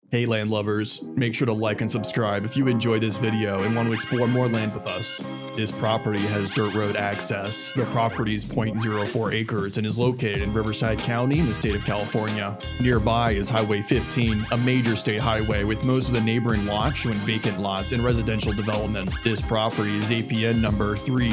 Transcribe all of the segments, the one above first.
Hey land lovers, make sure to like and subscribe if you enjoyed this video and want to explore more land with us. This property has dirt road access. The property is 0.04 acres and is located in Riverside County in the state of California. Nearby is Highway 15, a major state highway with most of the neighboring lots showing vacant lots and residential development. This property is APN number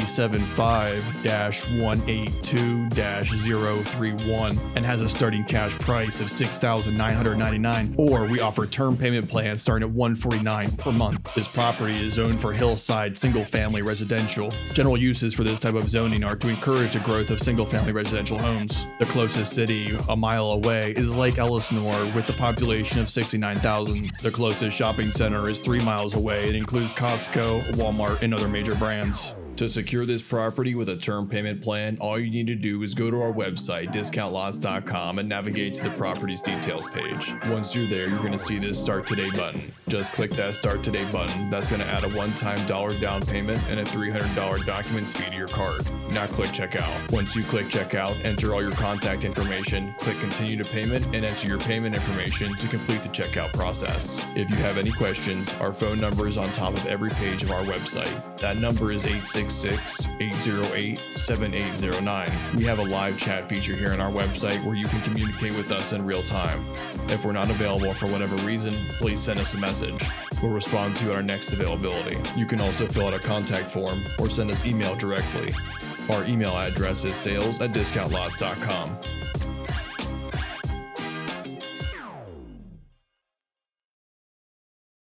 375-182-031 and has a starting cash price of $6,999, or we offer term payment plans starting at $149 per month. This property is zoned for hillside single-family residential. General uses for this type of zoning are to encourage the growth of single-family residential homes. The closest city, a mile away, is Lake Elsinore with a population of 69,000. The closest shopping center is 3 miles away. It includes Costco, Walmart, and other major brands. To secure this property with a term payment plan, all you need to do is go to our website, discountlots.com, and navigate to the property's details page. Once you're there, you're going to see this Start Today button. Just click that Start Today button. That's going to add a one-time dollar down payment and a $300 documents fee to your card. Now click Checkout. Once you click Checkout, enter all your contact information, click Continue to Payment, and enter your payment information to complete the checkout process. If you have any questions, our phone number is on top of every page of our website. That number is 866-808-7809. We have a live chat feature here on our website where you can communicate with us in real time. If we're not available for whatever reason, please send us a message. We'll respond to our next availability. You can also fill out a contact form or send us email directly. Our email address is sales@discountlots.com.